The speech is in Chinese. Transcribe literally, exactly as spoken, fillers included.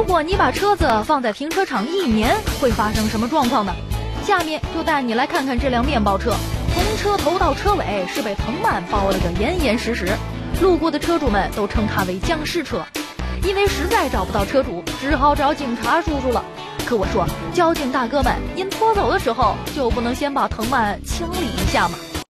如果你把车子放在停车场一年，会发生什么状况呢？下面就带你来看看这辆面包车，从车头到车尾是被藤蔓包了个严严实实，路过的车主们都称它为僵尸车，因为实在找不到车主，只好找警察叔叔了。可我说，交警大哥们，您拖走的时候就不能先把藤蔓清理一下吗？